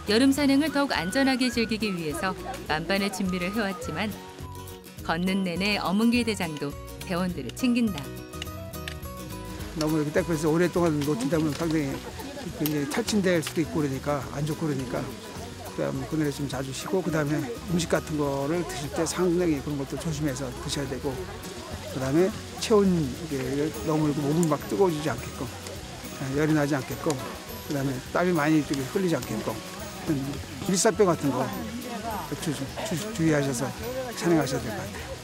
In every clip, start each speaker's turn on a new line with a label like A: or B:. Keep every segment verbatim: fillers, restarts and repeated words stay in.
A: 여름 산행을 더욱 안전하게 즐기기 위해서 만반의 준비를 해왔지만 걷는 내내 어문길 대장도 대원들을 챙긴다.
B: 너무 이렇게 땡볕에서 오랫동안 노출다 보면 상당히 굉장히 탈진될 수도 있고 그러니까 안 좋고 그러니까 그다음에 그늘에 좀 자주 쉬고 그다음에 음식 같은 거를 드실 때 상당히 그런 것도 조심해서 드셔야 되고 그다음에 체온 이게 너무 몸을 막 뜨거워지지 않게끔 열이 나지 않게끔 그다음에 땀이 많이 흘리지 않게끔 밀사병 같은 거 주, 주, 주의하셔서 산행하셔야 될 것 같아요.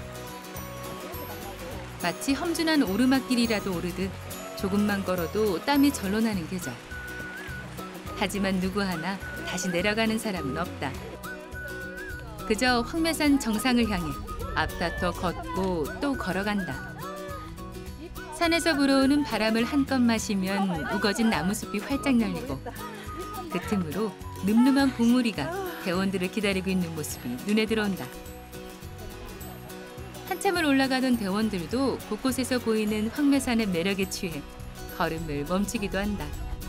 A: 마치 험준한 오르막길이라도 오르듯 조금만 걸어도 땀이 절로 나는 계절. 하지만 누구 하나 다시 내려가는 사람은 없다. 그저 황매산 정상을 향해 앞다퉈 걷고 또 걸어간다. 산에서 불어오는 바람을 한껏 마시면 우거진 나무숲이 활짝 열리고 그 틈으로 늠름한 봉우리가 대원들을 기다리고 있는 모습이 눈에 들어온다. 한참을 올라가던 대원들도 곳곳에서 보이는 황매산의 매력에 취해 걸음을 멈추기도 한다.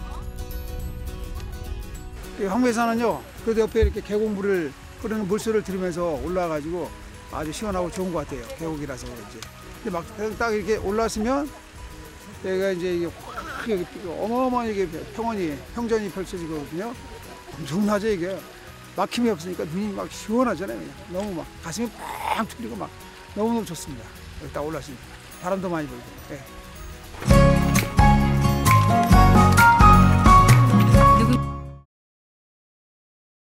B: 황매산은요, 그 옆에 이렇게 계곡물을 흐르는 물소리를 들으면서 올라가가지고 아주 시원하고 좋은 것 같아요. 계곡이라서 그런지. 근데 막 딱 이렇게 올라왔으면 여기가 이제 이게 확 여기 어마어마한 이게 평원이 평전이 펼쳐지거든요. 엄청나죠 이게. 막힘이 없으니까 눈이 막 시원하잖아요. 그냥. 너무 막 가슴이 팍 뚫리고 막 너무너무 좋습니다. 여기 딱 올라왔으니까 바람도 많이 불고. 네.